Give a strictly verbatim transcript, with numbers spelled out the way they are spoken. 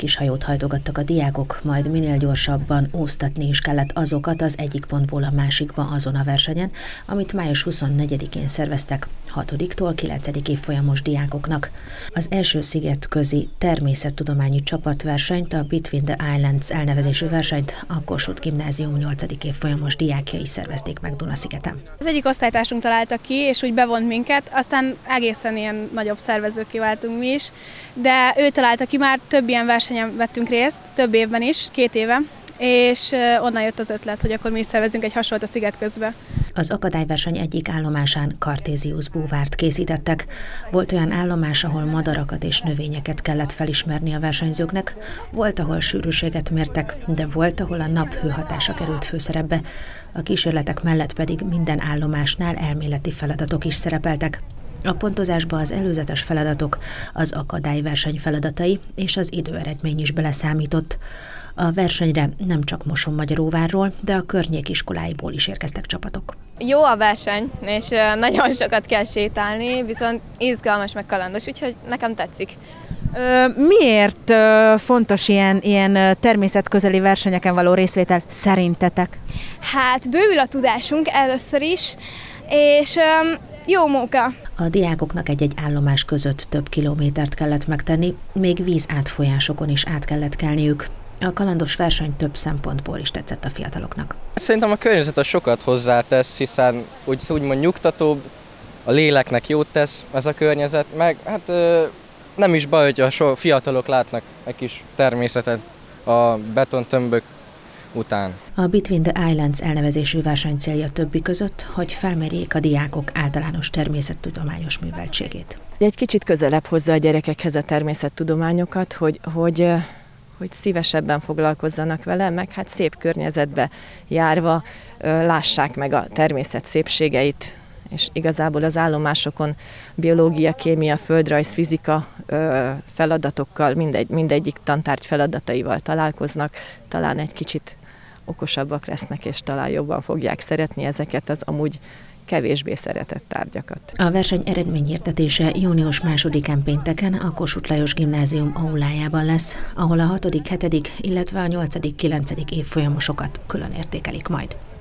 kishajót hajtogattak a diákok, majd minél gyorsabban úsztatni is kellett azokat az egyik pontból a másikba azon a versenyen, amit május huszonnegyedikén szerveztek hatodiktól kilencedik évfolyamos diákoknak. Az első szigetközi természettudományi csapatversenyt, a Between the Islands elnevezésű versenyt a Kossuth Gimnázium nyolcadik évfolyamos diákjai szervezték meg Dunaszigeten. Az egyik osztálytársunk találta ki, és úgy bevont minket, aztán egészen ilyen nagyobb szervezőké váltunk mi is, de ő találta ki, már több ilyen versenyen vettünk részt, több évben is, két éve, és onnan jött az ötlet, hogy akkor mi is szervezünk egy hasonlót a sziget közben. Az akadályverseny egyik állomásán Cartesius búvárt készítettek. Volt olyan állomás, ahol madarakat és növényeket kellett felismerni a versenyzőknek, volt, ahol sűrűséget mértek, de volt, ahol a nap hőhatása került főszerepbe. A kísérletek mellett pedig minden állomásnál elméleti feladatok is szerepeltek. A pontozásba az előzetes feladatok, az akadályverseny feladatai és az időeredmény is beleszámított. A versenyre nem csak Mosonmagyaróvárról, de a környék iskoláiból is érkeztek csapatok. Jó a verseny, és nagyon sokat kell sétálni, viszont izgalmas meg kalandos, úgyhogy nekem tetszik. Miért fontos ilyen, ilyen természetközeli versenyeken való részvétel szerintetek? Hát bővül a tudásunk először is, és jó móka. A diákoknak egy-egy állomás között több kilométert kellett megtenni, még vízátfolyásokon is át kellett kelniük. A kalandos verseny több szempontból is tetszett a fiataloknak. Szerintem a környezet az sokat hozzátesz, hiszen úgy, úgymond nyugtatóbb, a léleknek jót tesz ez a környezet, meg hát nem is baj, hogy a fiatalok látnak egy kis természetet a betontömbök után. A Between the Islands elnevezésű verseny célja többi között, hogy felmérjék a diákok általános természettudományos műveltségét. Egy kicsit közelebb hozza a gyerekekhez a természettudományokat, hogy, hogy, hogy szívesebben foglalkozzanak vele, meg hát szép környezetbe járva lássák meg a természet szépségeit, és igazából az állomásokon biológia, kémia, földrajz, fizika feladatokkal, mindegy, mindegyik tantárgy feladataival találkoznak, talán egy kicsit okosabbak lesznek, és talán jobban fogják szeretni ezeket az amúgy kevésbé szeretett tárgyakat. A verseny eredményhirdetése június másodikán pénteken a Kossuth Lajos Gimnázium aulájában lesz, ahol a hatodik, hetedik illetve a nyolcadik, kilencedik évfolyamosokat külön értékelik majd.